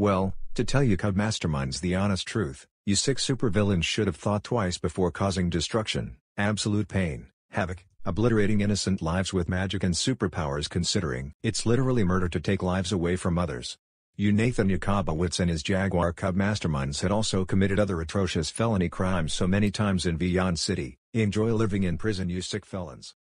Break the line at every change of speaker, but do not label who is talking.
Well, to tell you Cub Masterminds the honest truth, you six supervillains should have thought twice before causing destruction, absolute pain, havoc, obliterating innocent lives with magic and superpowers, considering it's literally murder to take lives away from others. You Nathan Jacobowitz and his Jaguar Cub Masterminds had also committed other atrocious felony crimes so many times in Beyond City. Enjoy living in prison, you sick felons.